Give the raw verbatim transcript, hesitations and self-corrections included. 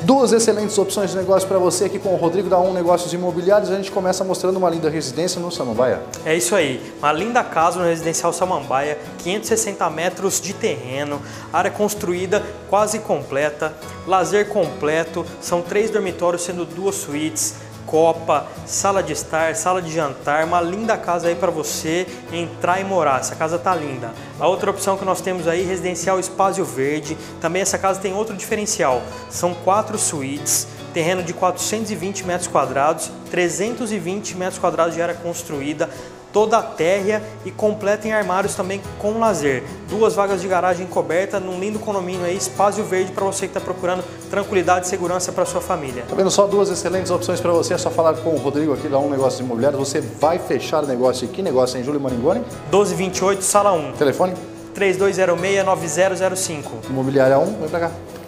Duas excelentes opções de negócio para você aqui com o Rodrigo da Um Negócios Imobiliários. A gente começa mostrando uma linda residência no Samambaia. É isso aí, uma linda casa no Residencial Samambaia, quinhentos e sessenta metros de terreno, área construída quase completa, lazer completo, são três dormitórios sendo duas suítes, copa, sala de estar, sala de jantar, uma linda casa aí para você entrar e morar. Essa casa tá linda. A outra opção que nós temos aí, Residencial Espaço Verde, também essa casa tem outro diferencial, são quatro suítes, terreno de quatrocentos e vinte metros quadrados, trezentos e vinte metros quadrados de área construída, toda térrea e completa em armários também com lazer. Duas vagas de garagem coberta num lindo condomínio aí, Espaço Verde, para você que está procurando tranquilidade e segurança para sua família. Tá vendo só duas excelentes opções para você? É só falar com o Rodrigo aqui da Um Negócios Imobiliários. Você vai fechar o negócio aqui. Negócio em Júlio Maringoni. doze vinte e oito, sala um. Telefone? três dois zero seis, nove zero zero cinco. Imobiliária um, vem pra cá.